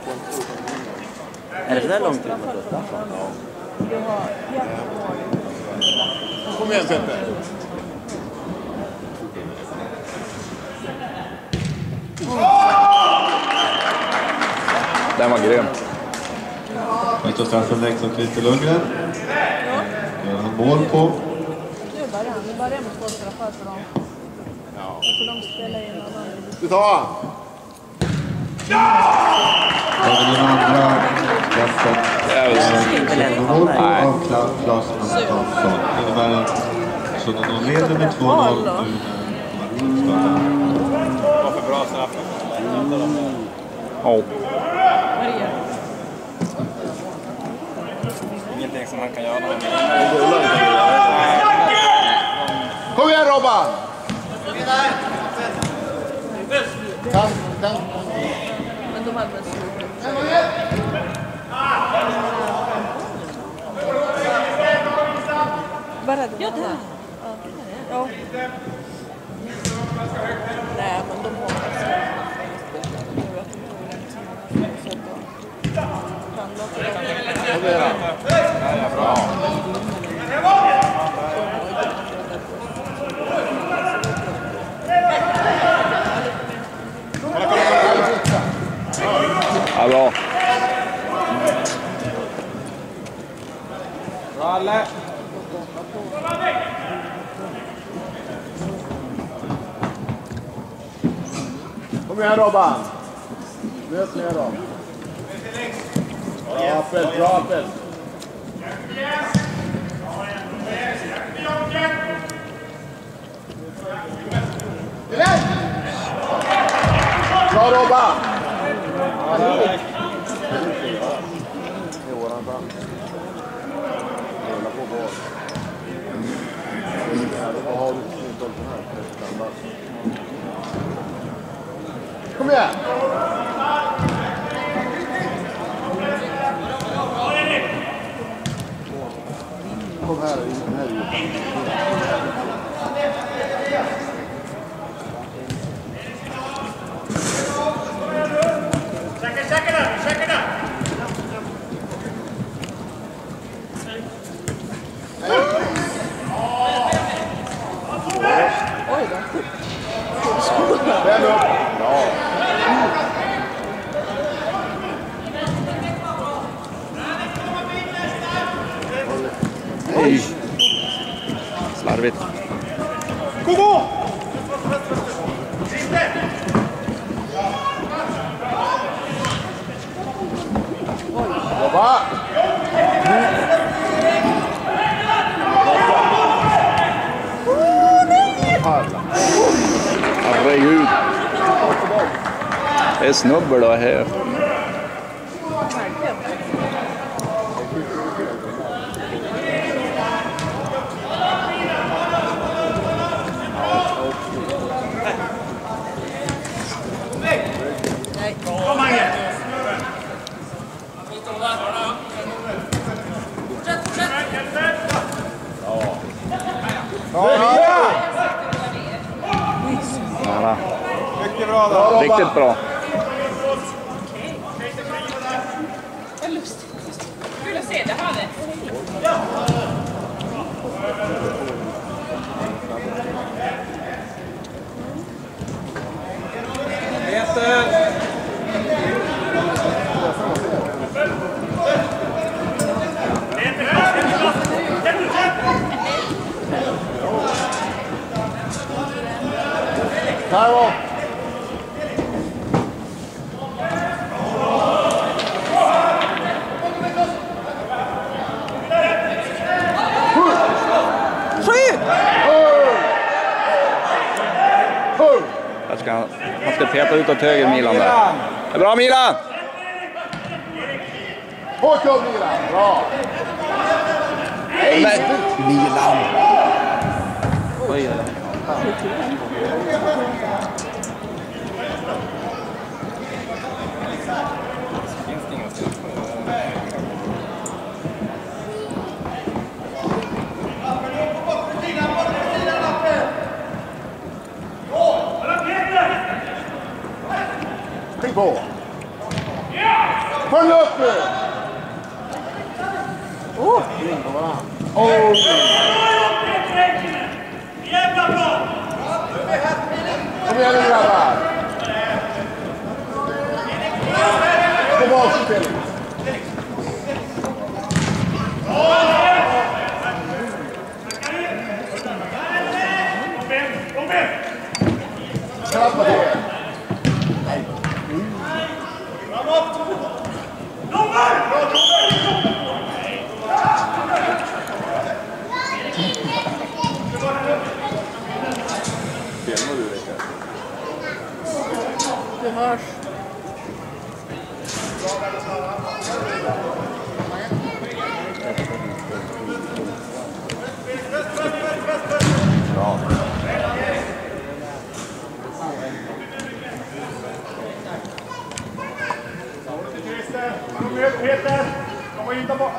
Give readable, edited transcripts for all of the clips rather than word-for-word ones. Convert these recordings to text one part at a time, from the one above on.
Är det så där långt ut mot detta? Kom igen, Petter. Den var grym. Första straffen läggs av Christer Lundgren. Gör han mål på. Nu börjar med 2 straffar för dem. Ja. För de spelar in och de... Du tar han. Även den andra straffen. Mål av Claes Antonsson. Innebär så att de leder med 2-0 nu. Varför bra straff? Ja. Ingenting som han kan göra. Kom igen, Robban! Kan. Men de hade väl slutat. Bara det. Ja, det. Ja. Nej, men de har Ja, bra. Ralle. Kom igen, Robban. Möt med dem. Bra Appel. Bra, Robban. Kom igen! Kom här. Check it up! Oj då. Väl upp! Ja. Nej. Slarvigt. Gå! Jobba! Herregud. Det är snubbel då här. Kom Mange! Nära. Mycket bra då. Riktigt bra. Vad lustigt. Kul att se det här. Peter. Carlo! Han ska täta utåt höger Milan där. Det är bra Milan! Hårt jobb Milan! Bra! Nej! Milan! Oj, Spring på! Följ upp nu! Oh! Kom igen nu grabbar! Kom av spelet! Klappa det! Du hörs. Peter! Kom in där bak!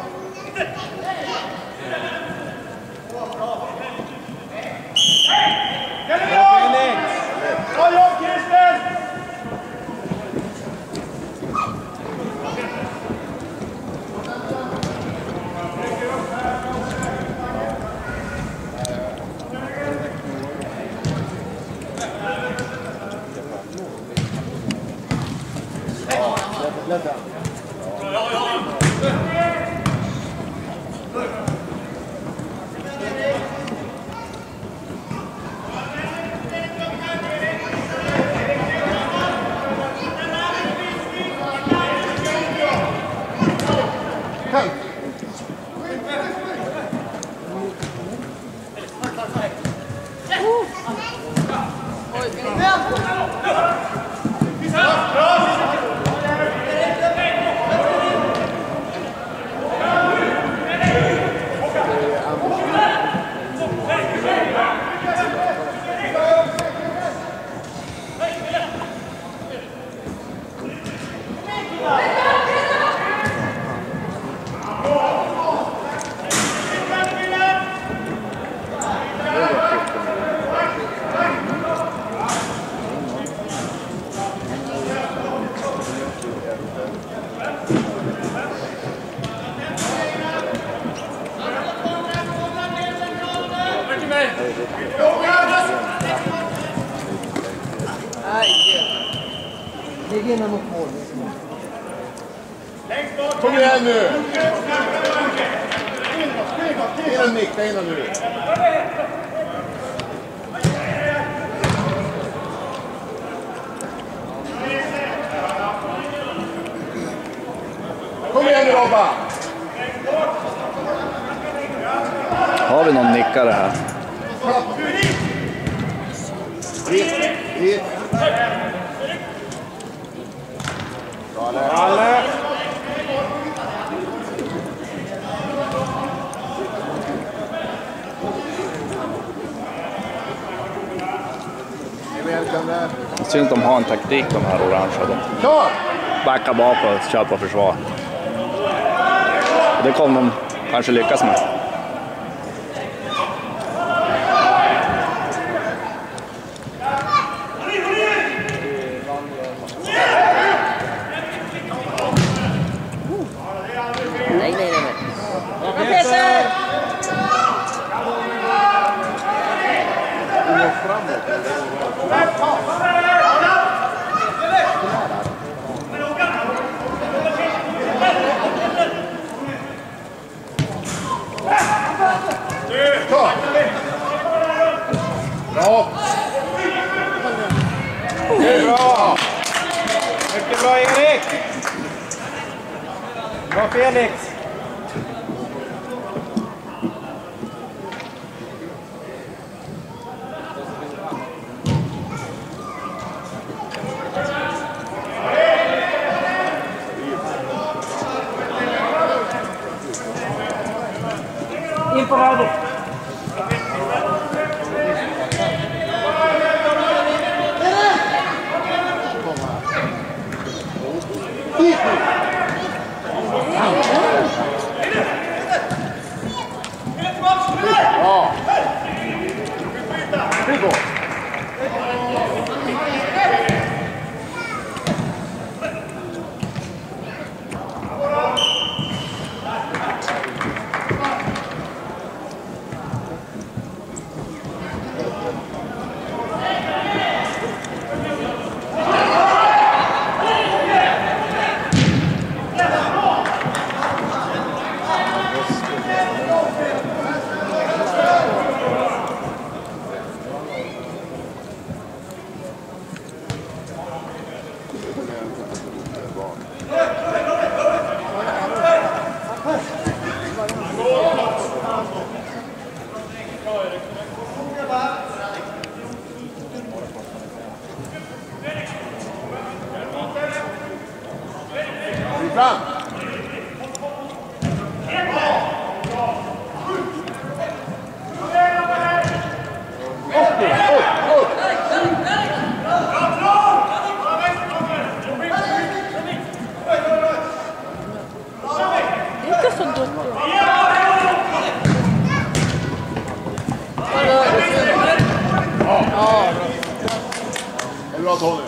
Bra jobb, Christer! Kom igen nu! In Nick, ta in nu! Kom igen nu Robban! Har vi någon nickare här? Hit! Alle! Synd att de har en taktik, de här orangea. De backar bakåt och kör på försvar. Det kommer de kanske lyckas med. Nej. Peter! Bra! Det är bra! Mycket bra Erik! Bra Felix! In på radio! Fram! Inte så duktig. Ja. Det är bra Tony.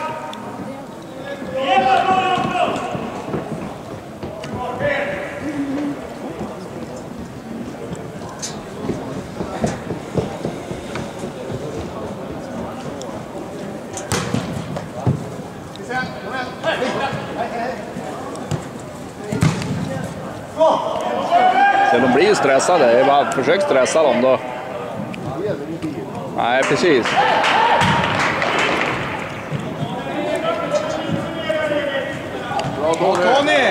Så de blir ju stressade. Det är bara försök stressa dem då. Nej, precis. Bra Tony! Tony!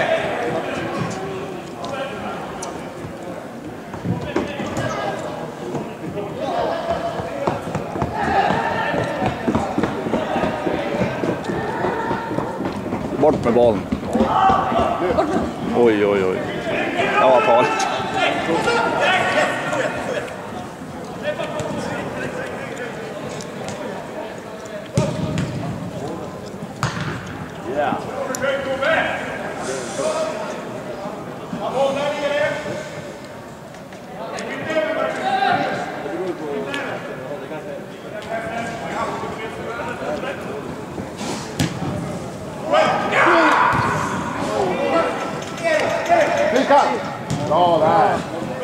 Bort med bollen. Oj, oj, oj. Det var farligt. Yeah. Klicka! Bra där!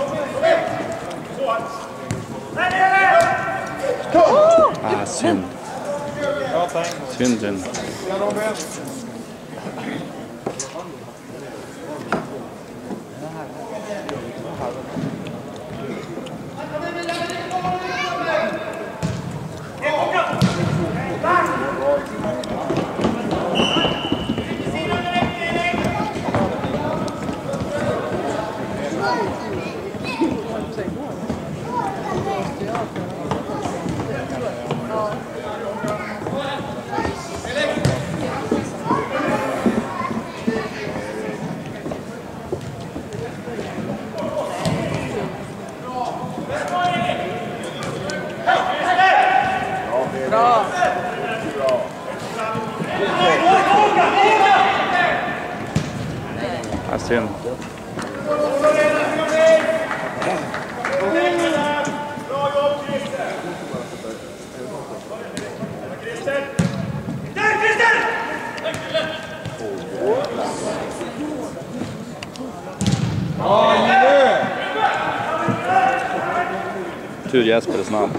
Ah, synd. Synd, synd. Bra. Ah, synd. Tur Jesper är snabb.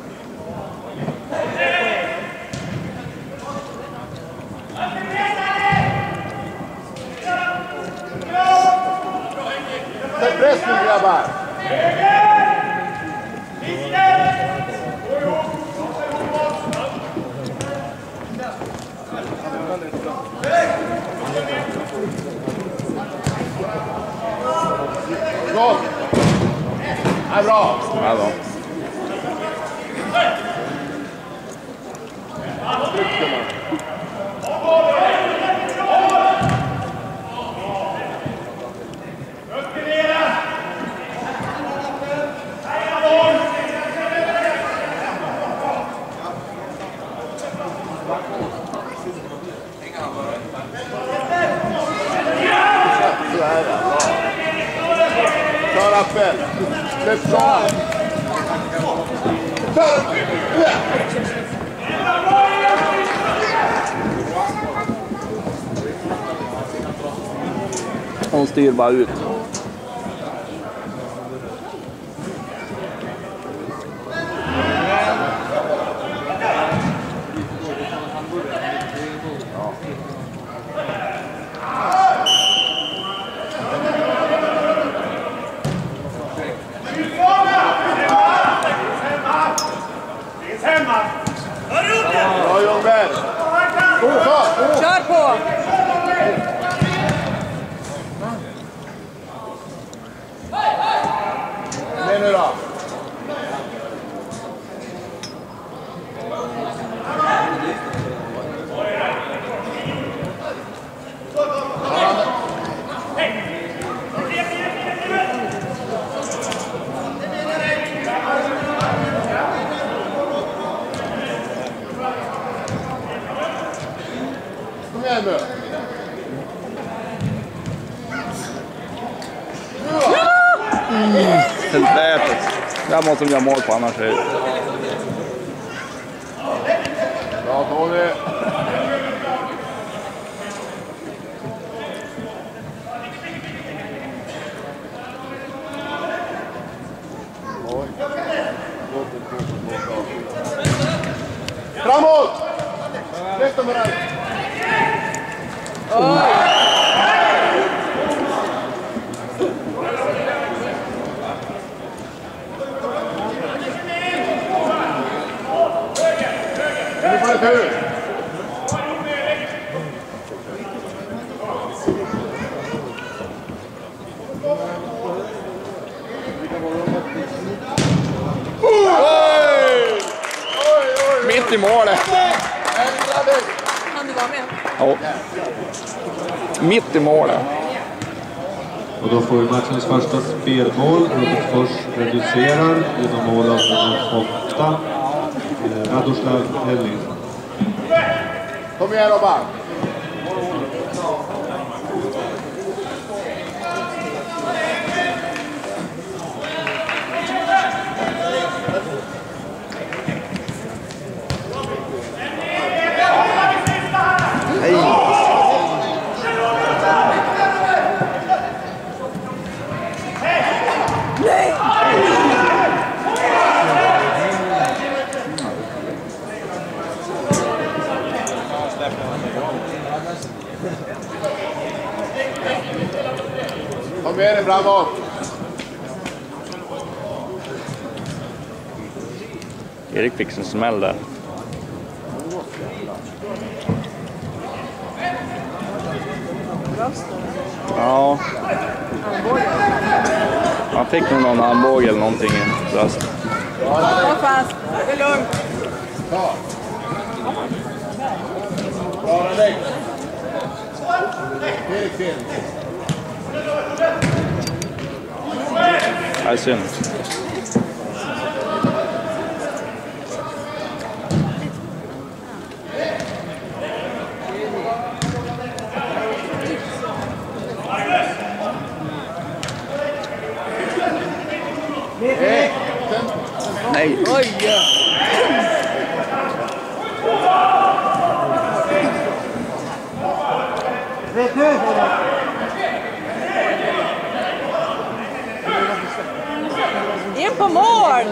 Sätt press nu grabbar! Bra! Ja, bra! Ja, bra. Kör Appel! Släpp fram! Hon styr bara ut. Bra Ljungberg! Kör på! igen nu. Helvetet. Där måste de göra mål på, annars är det... Bra Tony. Framåt! Rätt med dig. Nu får det tur. Mitt i målet. Kan du vara med? Ja. Mitt i målet. Och då får vi matchens första spelmål. Robertsfors reducerar genom mål av nummer 8. Radoslav Helling. Kom igen Robban. Kom igen framåt. Erik fick en smäll där. Ja. Han fick nog någon armbåge eller någonting i bröstet. Var fast. Det är lugnt. Klara dig. Erik till. Det är synd. Nej. Oj! In på mål!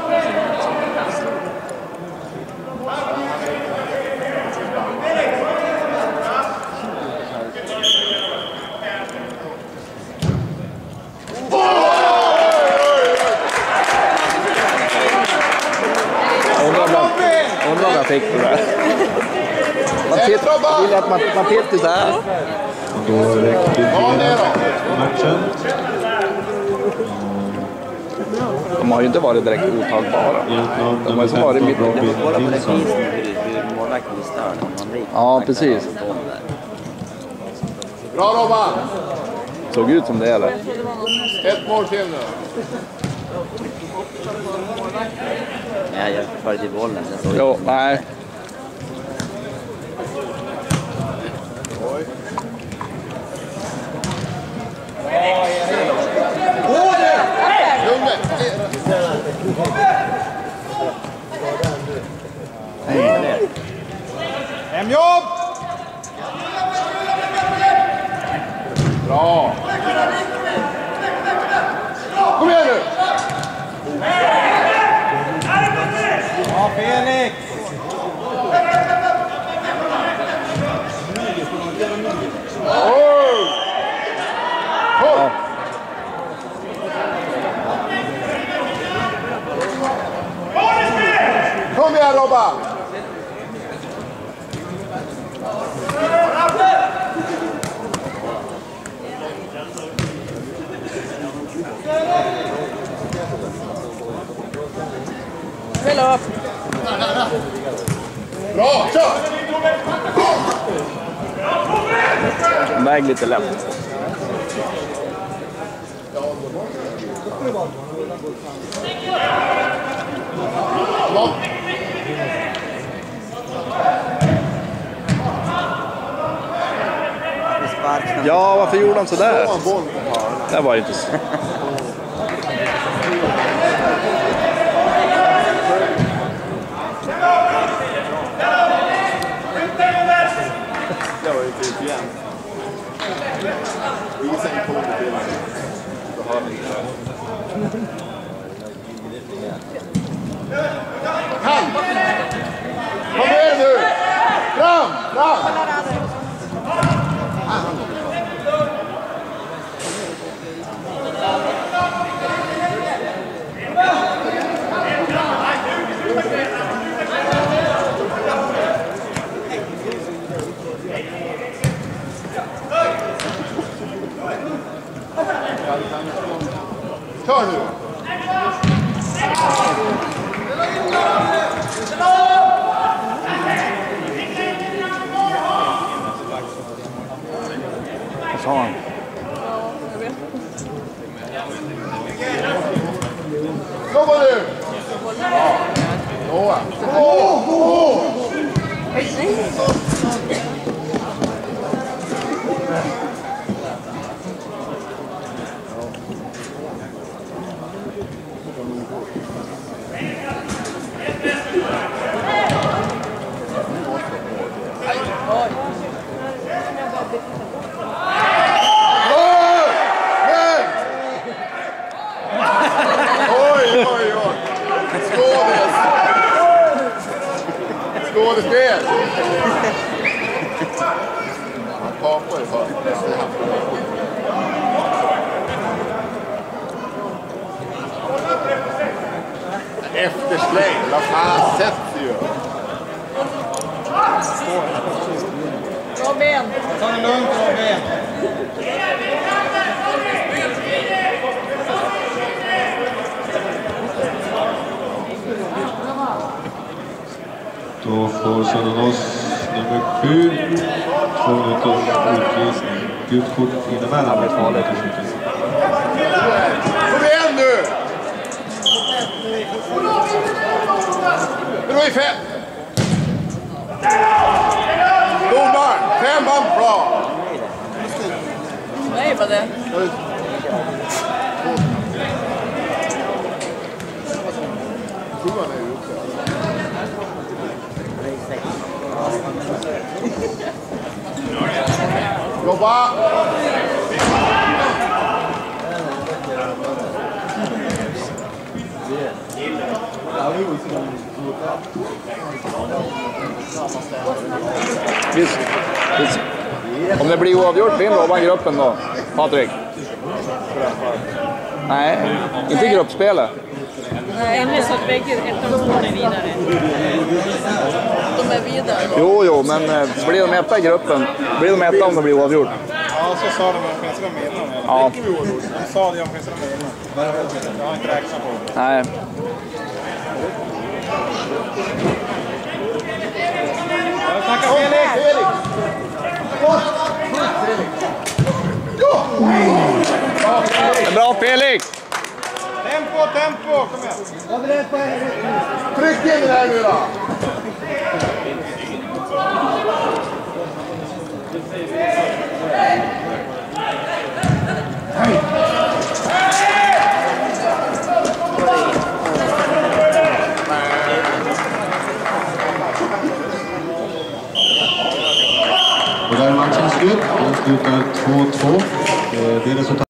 Undrar vad jag fick på det. Man vill att man tittar så här. Och då rekryterar matchen. De har ju inte varit direkt otagbara. De har ju varit mitt i. Ja, precis. Bra Robban. Såg ut som det eller? Ett mål till nu. Nej, jag följde bollen. Jo, nej. Hemjobb! Bra. Kom igen nu. Ja, Felix! Kom igen Robban. Spela upp! Bra, kör! Väg lite lätt. Ja, varför gjorde han sådär? Slå en boll på hörnan. Det var ju inte så. Det var ju typ igen. Visa en kod till mig. Då hör vi inte. Hand! Kom igen nu! Fram! Fram! Kör nu! Vad sa han? Ja, jag vet. Jobba nu! Ja. Gå! Oj, oj, oj. Skådespel. Han kapar ju för. Eftersläng. Vad fan sätts ju. Robin! Ta det lugnt, Robin. Då får Södernos nummer 7 2 minuters utvisning. Gult kort innebär han med 2 minuters utvisning. Kom igen nu! Det var ju 5! Domaren! 5 man bra! Nej, vad det? Sjuan är ju ute. Jobba! Visst. Om det blir oavgjort, vinner Robban gruppen då? Patrik? Nej, inte gruppspelet. Eller så att bägge ettan och tvåan är vidare. De är vidare. Jo, men blir de etta i gruppen? Blir de etta om det blir oavgjort? Ja, så sa de om Skensram innan. Ja. De sa det om Skensram innan. Jag har inte räknat på det. Nej. Jag snackar Felix! Bra Felix! Tempo! Kom igen! Tryck in det här nu då! Och där är matchen slut. Den slutar 2-2. Det är resultat.